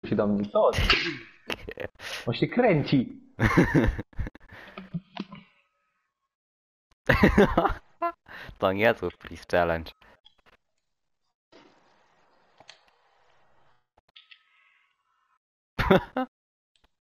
się do mnie, co? On się kręci. To niezły please challenge.